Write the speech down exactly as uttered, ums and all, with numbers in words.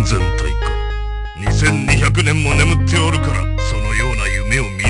全体か。にせんにひゃくねんも眠っておるから、そのような夢を見